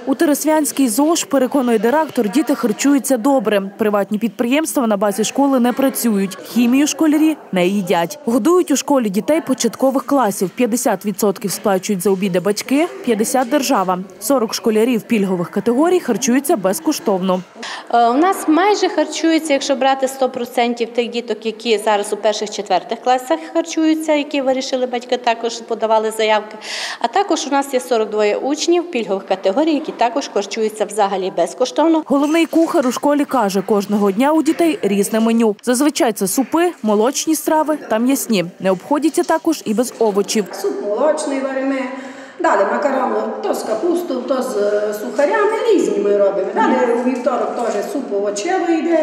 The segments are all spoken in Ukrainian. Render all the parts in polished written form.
У Тереснянській ЗОШ, переконує директор, діти харчуються добре. Приватні підприємства на базі школи не працюють. Хімію школярі не їдять. Годують у школі дітей початкових класів. 50% сплачують за обіди батьки, 50% – держава. 40 школярів пільгових категорій харчуються безкоштовно. У нас майже харчуються, якщо брати 100% тих діток, які зараз у перших-четвертих класах харчуються, які вирішили батьки, також подавали заявки. А також у нас є 42 учнів пільгових категорій, які також харчуються взагалі безкоштовно. Головний кухар у школі каже, кожного дня у дітей різне меню. Зазвичай це супи, молочні страви та м'ясні. Не обходяться також і без овочів. Суп молочний варимо, далі макарони то з капустою, то з сухарями, різні ми робимо. Далі у вівторок теж суп овочевий йде,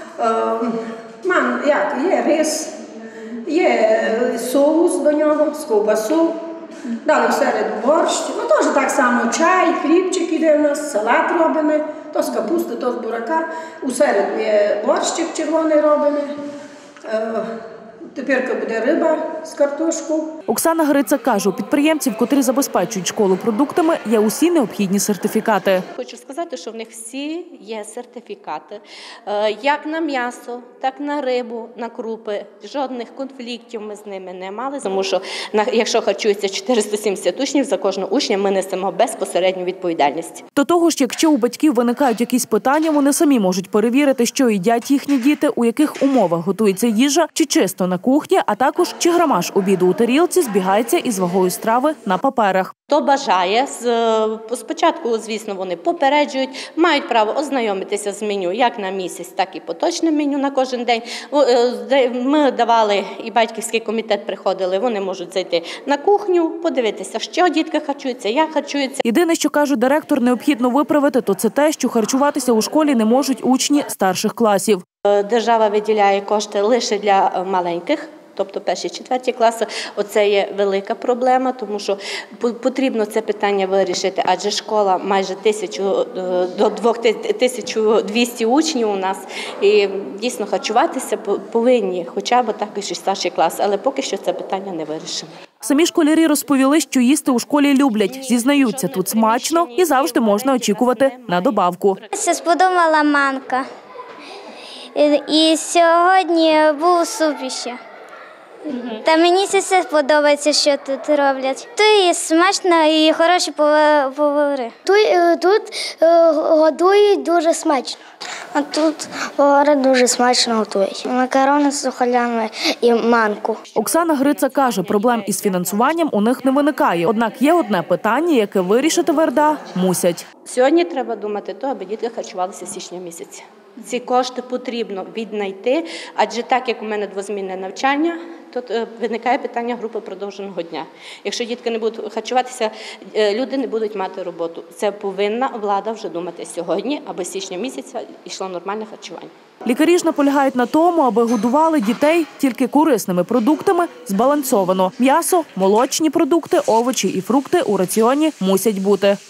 є рис, є соус до нього, з ковбасу. Далі всереду борщ, теж так само чай, хлібчик іде у нас, салат робимо, то з капусти, то з бурака. Усереду є борщик червоний робимо. Тепер буде риба з картошкою. Оксана Гриця каже, у підприємців, котрі забезпечують школу продуктами, є усі необхідні сертифікати. Хочу сказати, що в них всі є сертифікати. Як на м'ясо, так на рибу, на крупи. Жодних конфліктів ми з ними не мали. Тому що якщо харчується 470 учнів, за кожного учня ми несемо безпосередню відповідальність. До того ж, якщо у батьків виникають якісь питання, вони самі можуть перевірити, що їдять їхні діти, у яких умовах готується їжа, чи чисто на кухні, а також чи грамаж обіду у тарілці збігається із вагою страви на паперах. Хто бажає, спочатку, звісно, вони попереджують, мають право ознайомитися з меню як на місяць, так і поточне меню на кожен день. Ми давали, і батьківський комітет приходили, вони можуть зайти на кухню, подивитися, що дітки харчуються, як харчуються. Єдине, що каже директор, необхідно виправити, то це те, що харчуватися у школі не можуть учні старших класів. Держава виділяє кошти лише для маленьких, тобто перші-четверті класи. Оце є велика проблема, тому що потрібно це питання вирішити, адже школа майже 1000 до 1200 учнів у нас, і дійсно харчуватися повинні, хоча б також і старші класи, але поки що це питання не вирішено. Самі школярі розповіли, що їсти у школі люблять. Зізнаються, тут смачно і завжди можна очікувати на добавку. Мені сподобала манка. І сьогодні був суп ще. Та мені все подобається, що тут роблять. Тут і смачно, і хороші повари. Тут годують дуже смачно. А тут повари дуже смачно готують. Макарони з сухарями і манку. Оксана Гриця каже, проблем із фінансуванням у них не виникає. Однак є одне питання, яке вирішити в РДА мусять. Сьогодні треба думати, аби діти харчувалися з січня місяця. Ці кошти потрібно віднайти, адже так, як у мене двозмінне навчання, тут виникає питання групи продовженого дня. Якщо дітки не будуть харчуватися, люди не будуть мати роботу. Це повинна влада вже думати сьогодні, аби з січня місяця йшло нормальне харчування. Лікарі ж наполягають на тому, аби годували дітей тільки корисними продуктами збалансовано. М'ясо, молочні продукти, овочі і фрукти у раціоні мусять бути.